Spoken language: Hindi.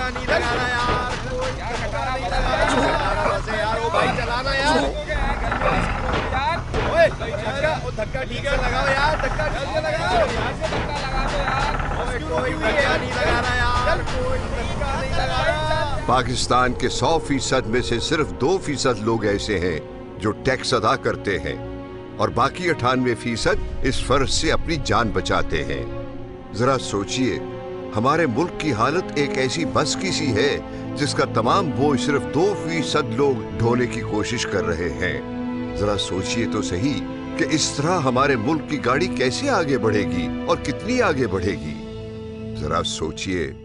धक्का नहीं लगाना यार, कोई धक्का नहीं लगाना वैसे यार। वो बाइक चलाना यार, ओए धक्का ठीक है लगाओ यार, धक्का ठीक से लगाओ, कोई धक्का नहीं लगाना यार, कोई धक्का नहीं लगाना। पाकिस्तान के 100% में से सिर्फ 2% लोग ऐसे हैं जो टैक्स अदा करते हैं और बाकी 98% इस फर्ज से अपनी जान बचाते हैं। जरा सोचिए, हमारे मुल्क की हालत एक ऐसी बस की सी है जिसका तमाम बोझ सिर्फ 2% लोग ढोने की कोशिश कर रहे हैं। जरा सोचिए तो सही कि इस तरह हमारे मुल्क की गाड़ी कैसे आगे बढ़ेगी और कितनी आगे बढ़ेगी। जरा सोचिए।